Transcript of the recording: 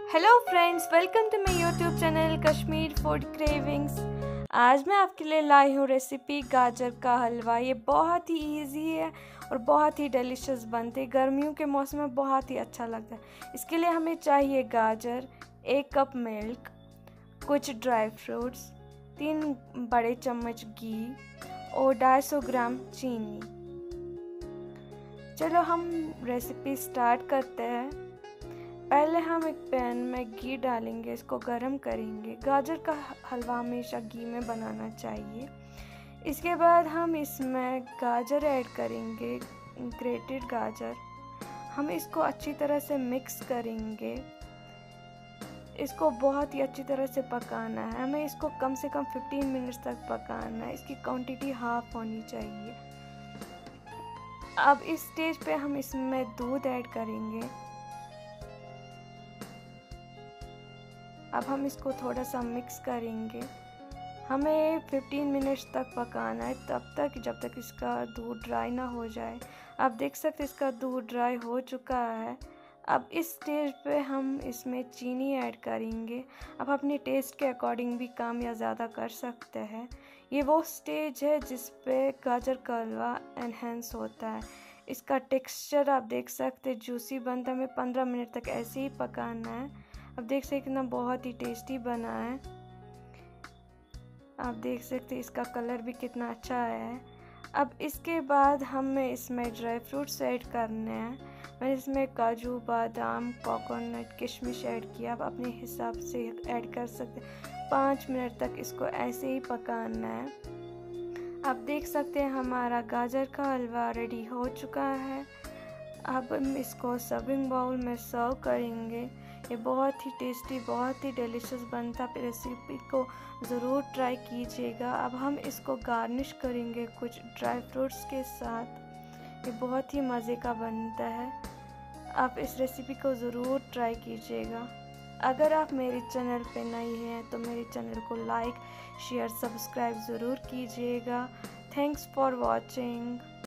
Hello friends, welcome to my YouTube channel Kashmir food cravings. आज मैं आपके लिए लाई हूँ रेसिपी गाजर का हलवा। ये बहुत ही इजी है और बहुत ही डिलीशियस बनते हैं। गर्मियों के मौसम में बहुत ही अच्छा लगता है। इसके लिए हमें चाहिए गाजर, 1 कप मिल्क, कुछ ड्राई फ्रूट्स, 3 बड़े चम्मच घी और 250 ग्राम चीनी। चलो हम रेसिपी स्टार्ट करते हैं। पहले हम एक पैन में घी डालेंगे, इसको गरम करेंगे। गाजर का हलवा हमेशा घी में बनाना चाहिए। इसके बाद हम इसमें गाजर ऐड करेंगे, ग्रेटेड गाजर। हम इसको अच्छी तरह से मिक्स करेंगे। इसको बहुत ही अच्छी तरह से पकाना है। हमें इसको कम से कम 15 मिनट्स तक पकाना है। इसकी क्वांटिटी हाफ होनी चाहिए। अब इस स्टेज पे हम इसमें दूध ऐड करेंगे। अब हम इसको थोड़ा सा मिक्स करेंगे। हमें 15 मिनट्स तक पकाना है, तब तक जब तक इसका दूध ड्राई ना हो जाए। आप देख सकते हैं इसका दूध ड्राई हो चुका है। अब इस स्टेज पे हम इसमें चीनी ऐड करेंगे। आप अपने टेस्ट के अकॉर्डिंग भी कम या ज़्यादा कर सकते हैं। ये वो स्टेज है जिस पे गाजर का हलवा एनहेंस होता है। इसका टेक्सचर आप देख सकते हैं जूसी बनता है। हमें 15 मिनट तक ऐसे ही पकाना है। अब देख सकते कितना बहुत ही टेस्टी बना है। आप देख सकते हैं इसका कलर भी कितना अच्छा आया है। अब इसके बाद हमें इसमें ड्राई फ्रूट्स ऐड करने हैं। मैंने इसमें काजू, बादाम, कोकोनट, किशमिश ऐड किया। आप अपने हिसाब से ऐड कर सकते हैं। 5 मिनट तक इसको ऐसे ही पकाना है। आप देख सकते हैं हमारा गाजर का हलवा रेडी हो चुका है। अब हम इसको सर्विंग बाउल में सर्व करेंगे। ये बहुत ही टेस्टी, बहुत ही डिलीशियस बनता है। रेसिपी को ज़रूर ट्राई कीजिएगा। अब हम इसको गार्निश करेंगे कुछ ड्राई फ्रूट्स के साथ। ये बहुत ही मज़े का बनता है। आप इस रेसिपी को ज़रूर ट्राई कीजिएगा। अगर आप मेरे चैनल पे नए हैं तो मेरे चैनल को लाइक, शेयर, सब्सक्राइब ज़रूर कीजिएगा। Thanks for watching.